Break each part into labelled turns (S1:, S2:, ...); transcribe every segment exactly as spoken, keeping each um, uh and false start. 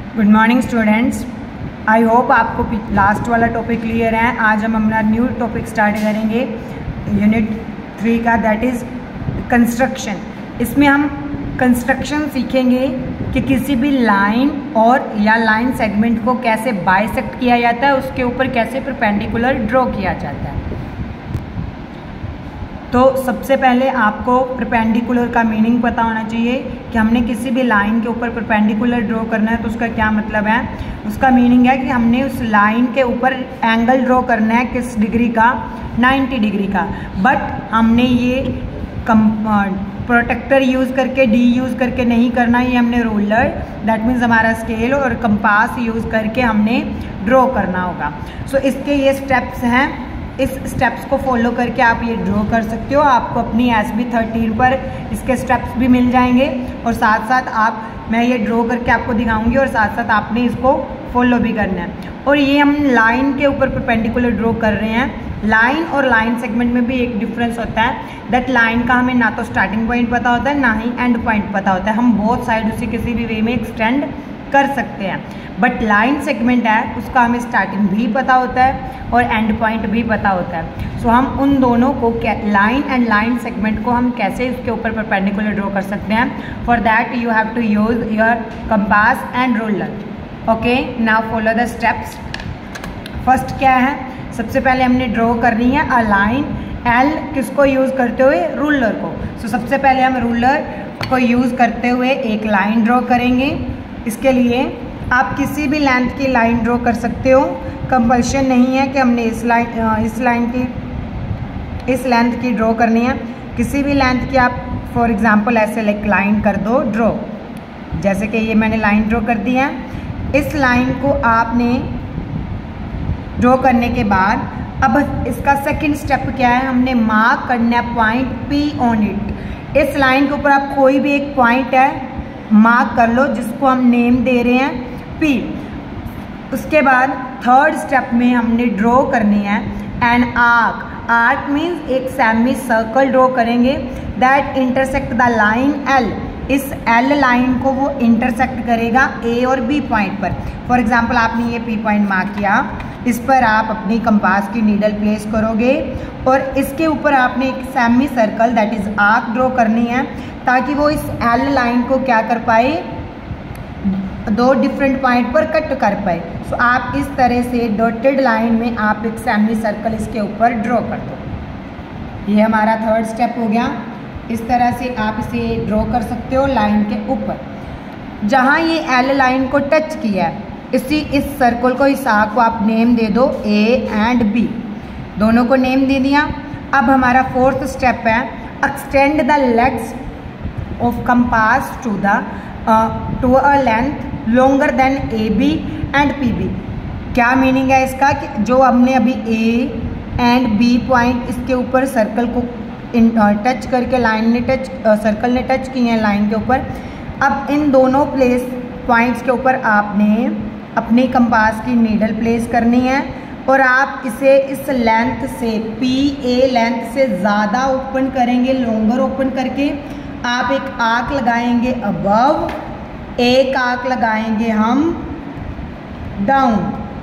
S1: Good morning students, I hope आपको last वाला topic clear है। आज हम अपना न्यू टॉपिक स्टार्ट करेंगे यूनिट थ्री का, दैट इज़ कंस्ट्रक्शन। इसमें हम कंस्ट्रक्शन सीखेंगे कि किसी भी लाइन और या लाइन सेगमेंट को कैसे बाइसेक्ट किया जाता है, उसके ऊपर कैसे परपेंडिकुलर ड्रॉ किया जाता है। तो सबसे पहले आपको परपेंडिकुलर का मीनिंग पता होना चाहिए कि हमने किसी भी लाइन के ऊपर परपेंडिकुलर ड्रॉ करना है तो उसका क्या मतलब है। उसका मीनिंग है कि हमने उस लाइन के ऊपर एंगल ड्रॉ करना है किस डिग्री का, नब्बे डिग्री का। बट हमने ये कम प्रोटेक्टर यूज़ करके, डी यूज़ करके नहीं करना, ये हमने रूलर दैट मीन्स हमारा स्केल और कंपास यूज़ करके हमने ड्रॉ करना होगा। सो so, इसके ये स्टेप्स हैं, इस स्टेप्स को फॉलो करके आप ये ड्रॉ कर सकते हो। आपको अपनी एस बी थर्टीन पर इसके स्टेप्स भी मिल जाएंगे और साथ साथ आप मैं ये ड्रॉ करके आपको दिखाऊंगी और साथ साथ आपने इसको फॉलो भी करना है। और ये हम लाइन के ऊपर परपेंडिकुलर ड्रॉ कर रहे हैं। लाइन और लाइन सेगमेंट में भी एक डिफरेंस होता है दैट लाइन का हमें ना तो स्टार्टिंग पॉइंट पता होता है ना ही एंड पॉइंट पता होता है। हम बोथ साइड उसे किसी भी वे में एक्सटेंड कर सकते हैं। बट लाइन सेगमेंट है उसका हमें स्टार्टिंग भी पता होता है और एंड पॉइंट भी पता होता है। सो so, हम उन दोनों को लाइन एंड लाइन सेगमेंट को हम कैसे उसके ऊपर परपेंडिकुलर ड्रॉ कर सकते हैं। For that you have to use your compass and ruler. Okay, now follow the steps. First क्या है, सबसे पहले हमने ड्रॉ करनी है अ लाइन। एल किसको यूज़ करते हुए, रूलर को। सो so, सबसे पहले हम रूलर को यूज़ करते हुए एक लाइन ड्रॉ करेंगे। इसके लिए आप किसी भी लेंथ की लाइन ड्रॉ कर सकते हो। कंपल्शन नहीं है कि हमने इस लाइन इस लाइन की इस लेंथ की ड्रॉ करनी है। किसी भी लेंथ की आप फॉर एग्जांपल ऐसे लाइक लाइन कर दो ड्रॉ, जैसे कि ये मैंने लाइन ड्रॉ कर दी है। इस लाइन को आपने ड्रॉ करने के बाद अब इसका सेकंड स्टेप क्या है, हमने मार्क करना है पॉइंट पी ऑन इट। इस लाइन के ऊपर आप कोई भी एक पॉइंट है मार्क कर लो जिसको हम नेम दे रहे हैं पी। उसके बाद थर्ड स्टेप में हमने ड्रॉ करनी है एन आर्क। आर्क मीन्स एक सेमी सर्कल ड्रॉ करेंगे that intersect the line L. इस एल लाइन को वो इंटरसेक्ट करेगा ए और बी पॉइंट पर। फॉर एग्जांपल आपने ये पी पॉइंट मार्क किया, इस पर आप अपनी कंपास की नीडल प्लेस करोगे और इसके ऊपर आपने एक semi circle that is arc draw करनी है ताकि वो इस एल लाइन को क्या कर पाए, दो डिफरेंट पॉइंट पर कट कर पाए। सो so, आप इस तरह से डॉटेड लाइन में आप एक सेमी सर्कल इसके ऊपर ड्रॉ कर दो। ये हमारा थर्ड स्टेप हो गया। इस तरह से आप इसे ड्रॉ कर सकते हो लाइन के ऊपर। जहाँ ये एल लाइन को टच किया है, इसी इस सर्कल को, इस आर्क को आप नेम दे दो ए एंड बी, दोनों को नेम दे दिया। अब हमारा फोर्थ स्टेप है extend the legs of compass to the to a length longer than A B and P B. क्या मीनिंग है इसका कि जो हमने अभी ए एंड बी पॉइंट इसके ऊपर सर्कल को टच करके लाइन ने टच सर्कल ने टच किए हैं लाइन के ऊपर, अब इन दोनों प्लेस पॉइंट्स के ऊपर आपने अपनी कंपास की नीडल प्लेस करनी है और आप इसे इस लेंथ से पी ए लेंथ से ज़्यादा ओपन करेंगे, लॉन्गर ओपन करके आप एक आर्क लगाएंगे अबव, एक आर्क लगाएंगे हम डाउन।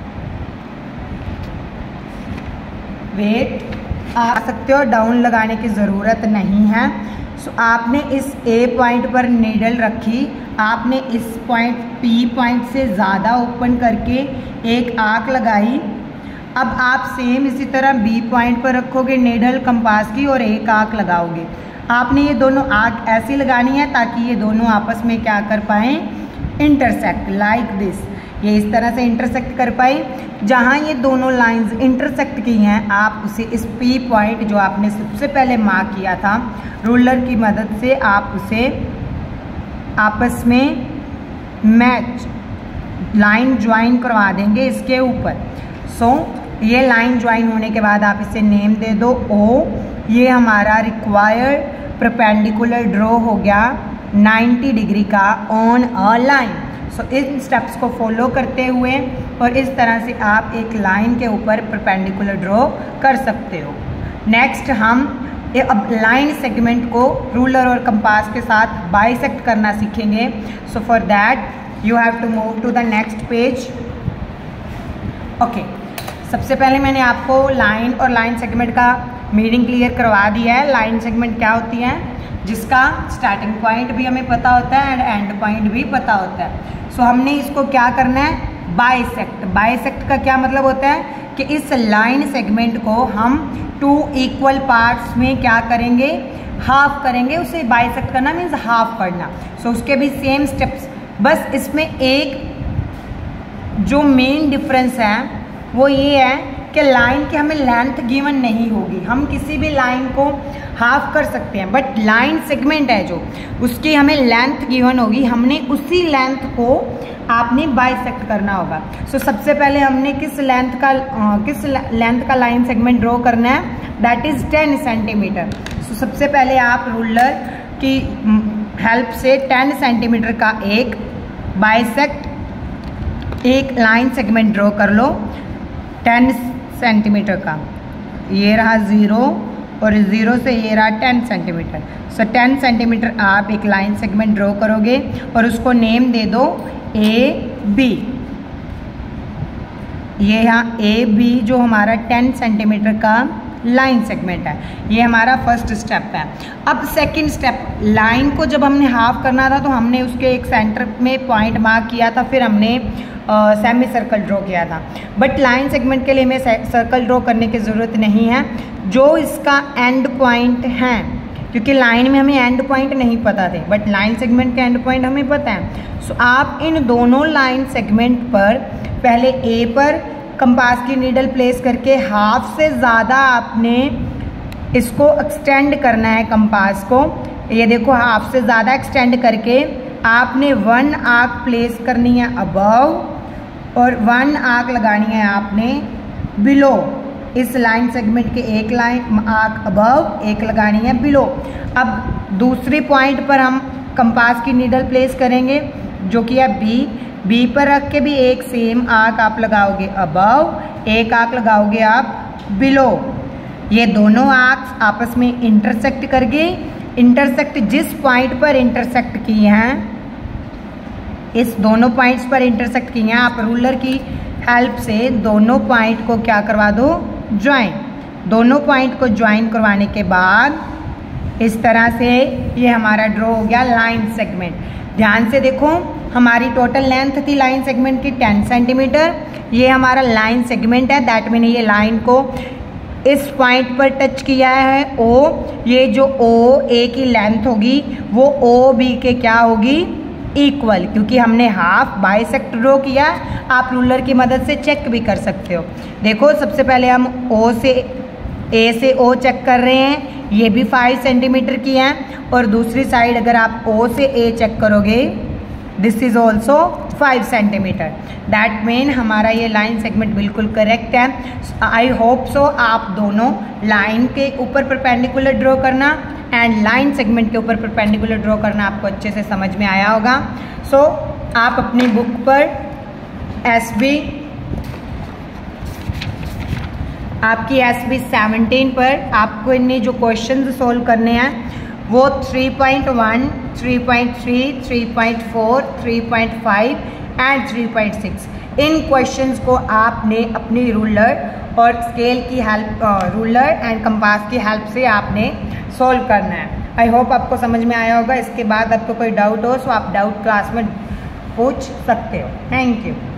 S1: वेट, आ सकते हो, डाउन लगाने की ज़रूरत नहीं है। सो so, आपने इस ए पॉइंट पर नीडल रखी, आपने इस पॉइंट पी पॉइंट से ज़्यादा ओपन करके एक आर्क लगाई। अब आप सेम इसी तरह बी पॉइंट पर रखोगे नीडल कंपास की और एक आर्क लगाओगे। आपने ये दोनों आर्क ऐसी लगानी है ताकि ये दोनों आपस में क्या कर पाएँ, इंटरसेक्ट लाइक दिस। ये इस तरह से इंटरसेक्ट कर पाए। जहाँ ये दोनों लाइंस इंटरसेक्ट की हैं, आप उसे इस पी पॉइंट जो आपने सबसे पहले मार्क किया था रूलर की मदद से, आप उसे आपस में मैच लाइन ज्वाइन करवा देंगे इसके ऊपर। सो so, ये लाइन ज्वाइन होने के बाद आप इसे नेम दे दो ओ। ये हमारा रिक्वायर्ड परपेंडिकुलर ड्रॉ हो गया नब्बे डिग्री का ऑन अ लाइन। सो इन स्टेप्स को फॉलो करते हुए और इस तरह से आप एक लाइन के ऊपर परपेंडिकुलर ड्रॉ कर सकते हो। नेक्स्ट हम अब लाइन सेगमेंट को रूलर और कंपास के साथ बाइसेक्ट करना सीखेंगे। So for that you have to move to the next page. Okay, सबसे पहले मैंने आपको लाइन और लाइन सेगमेंट का मीनिंग क्लियर करवा दिया है। लाइन सेगमेंट क्या होती है, जिसका स्टार्टिंग पॉइंट भी हमें पता होता है एंड एंड पॉइंट भी पता होता है। सो so, हमने इसको क्या करना है, बाइसेक्ट। बाइसेक्ट का क्या मतलब होता है कि इस लाइन सेगमेंट को हम टू इक्वल पार्ट्स में क्या करेंगे, हाफ करेंगे। उसे बाइसेक्ट करना मीन्स हाफ करना। सो so, उसके भी सेम स्टेप्स, बस इसमें एक जो मेन डिफरेंस है वो ये है कि लाइन की हमें लेंथ गिवन नहीं होगी। हम किसी भी लाइन को हाफ कर सकते हैं, बट लाइन सेगमेंट है जो, उसकी हमें लेंथ गिवन होगी। हमने उसी लेंथ को आपने बाइसेक्ट करना होगा। सो so, सबसे पहले हमने किस लेंथ का आ, किस लेंथ का लाइन सेगमेंट ड्रॉ करना है, that is ten centimetre. So सबसे पहले आप रूलर की हेल्प से टेन सेंटीमीटर का एक बाइसेक्ट एक लाइन सेगमेंट ड्रॉ कर लो टेन सेंटीमीटर का। ये रहा ज़ीरो और ज़ीरो से ये रहा ten centimetre. So ten centimetre आप एक लाइन सेगमेंट ड्रॉ करोगे और उसको नेम दे दो ए बी। ये यहाँ ए बी जो हमारा टेन सेंटीमीटर का लाइन सेगमेंट है, ये हमारा फर्स्ट स्टेप है। अब सेकंड स्टेप, लाइन को जब हमने हाफ करना था तो हमने उसके एक सेंटर में पॉइंट मार्क किया था, फिर हमने सेमी सर्कल ड्रॉ किया था। बट लाइन सेगमेंट के लिए हमें सर्कल ड्रॉ करने की ज़रूरत नहीं है, जो इसका एंड पॉइंट है, क्योंकि लाइन में हमें एंड पॉइंट नहीं पता थे, बट लाइन सेगमेंट के एंड पॉइंट हमें पता है। सो so, आप इन दोनों लाइन सेगमेंट पर पहले ए पर कंपास की नीडल प्लेस करके हाफ से ज़्यादा आपने इसको एक्सटेंड करना है कंपास को। ये देखो, हाफ से ज़्यादा एक्सटेंड करके आपने वन आर्क प्लेस करनी है अबव और वन आर्क लगानी है आपने बिलो। इस लाइन सेगमेंट के एक लाइन आर्क अबव, एक लगानी है बिलो। अब दूसरे पॉइंट पर हम कंपास की नीडल प्लेस करेंगे जो कि है बी। बी पर रख के भी एक सेम आर्क आप लगाओगे अबव, एक आर्क लगाओगे आप बिलो। ये दोनों आर्क्स आपस में इंटरसेक्ट करके, इंटरसेक्ट जिस पॉइंट पर इंटरसेक्ट किए हैं, इस दोनों पॉइंट्स पर इंटरसेक्ट किए हैं, आप रूलर की हेल्प से दोनों पॉइंट को क्या करवा दो, ज्वाइन। दोनों पॉइंट को ज्वाइन करवाने के बाद इस तरह से ये हमारा ड्रॉ हो गया लाइन सेगमेंट। ध्यान से देखो, हमारी टोटल लेंथ थी लाइन सेगमेंट की टेन सेंटीमीटर। ये हमारा लाइन सेगमेंट है, दैट मीन ये लाइन को इस पॉइंट पर टच किया है ओ। ये जो ओ ए की लेंथ होगी वो ओ बी के क्या होगी, इक्वल, क्योंकि हमने हाफ बाइसेक्ट ड्रॉ किया। आप रूलर की मदद से चेक भी कर सकते हो। देखो, सबसे पहले हम ओ से ए से ओ चेक कर रहे हैं, ये भी फाइव सेंटीमीटर की है, और दूसरी साइड अगर आप ओ से ए चेक करोगे, this is also five centimetre. That mean हमारा ये लाइन सेगमेंट बिल्कुल करेक्ट है। आई होप सो आप दोनों लाइन के ऊपर परपेंडिकुलर ड्रॉ करना एंड लाइन सेगमेंट के ऊपर परपेंडिकुलर ड्रॉ करना आपको अच्छे से समझ में आया होगा। सो so, आप अपनी बुक पर एस बी आपकी एस बी सेवनटीन पर आपको इन्हें जो क्वेश्चन सोल्व करने हैं वो three point one, three point three, three point four, three point five and three point six, इन क्वेश्चंस को आपने अपनी रूलर और स्केल की हेल्प, रूलर एंड कंपास की हेल्प से आपने सॉल्व करना है। आई होप आपको समझ में आया होगा। इसके बाद आपको कोई डाउट हो तो आप डाउट क्लास में पूछ सकते हो। Thank you.